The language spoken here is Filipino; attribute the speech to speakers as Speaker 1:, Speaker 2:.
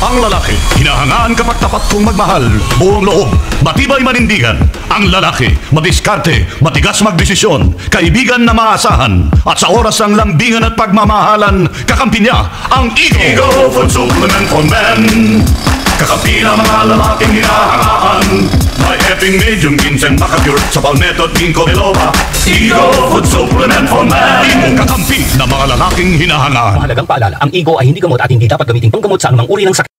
Speaker 1: Ang lalaki, hinahangaan kapag tapat kong magmahal, buong loob, matibay manindigan. Ang lalaki, madiskarte, matigas magdesisyon, kaibigan na maasahan. At sa oras ng lambingan at pagmamahalan, kakampi niya ang Ego Food Supplement for Men. Kakampi na mga lalaking hinahangaan. May effing medium ginseng makapure sa palmetto at ginkgo biloba. Ego Food Supplement for Men. Ego kakampi na mga lalaking hinahangaan.
Speaker 2: Mahalagang paalala, ang Ego ay hindi gamot at hindi dapat gamitin panggamot sa anumang uri ng sakit.